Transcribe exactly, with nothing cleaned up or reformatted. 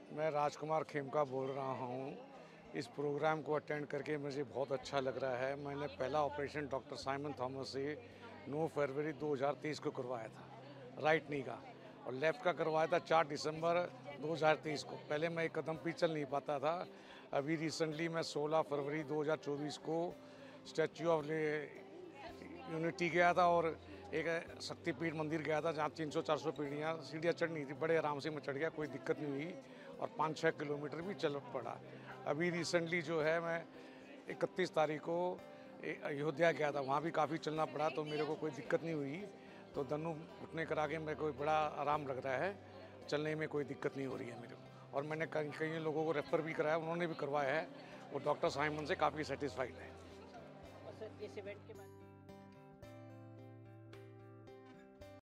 मैं राजकुमार खेमका बोल रहा हूँ। इस प्रोग्राम को अटेंड करके मुझे बहुत अच्छा लग रहा है। मैंने पहला ऑपरेशन डॉक्टर साइमन थॉमस से नौ फरवरी दो हज़ार तेईस को करवाया था, राइट नी का, और लेफ़्ट का करवाया था चार दिसंबर दो हज़ार तेईस को। पहले मैं एक कदम भी चल नहीं पाता था। अभी रिसेंटली मैं सोलह फरवरी दो हज़ार चौबीस को स्टैच्यू ऑफ यूनिटी गया था और एक शक्तिपीठ मंदिर गया था, जहाँ तीन सौ चार सौ पीढ़ियाँ सीढ़ियाँ चढ़नी थी। बड़े आराम से मैं चढ़ गया, कोई दिक्कत नहीं हुई, और पाँच छः किलोमीटर भी चल पड़ा। अभी रिसेंटली जो है मैं इकतीस तारीख को अयोध्या गया था, वहाँ भी काफ़ी चलना पड़ा, तो मेरे को कोई दिक्कत नहीं हुई। तो दोनों घुटने करा के मेरे को बड़ा आराम लग रहा है, चलने में कोई दिक्कत नहीं हो रही है मेरे को। और मैंने कई कई लोगों को रेफ़र भी कराया, उन्होंने भी करवाया है, वो डॉक्टर साइमन से काफ़ी सेटिस्फाइड है। और सर इस इवेंट के बाद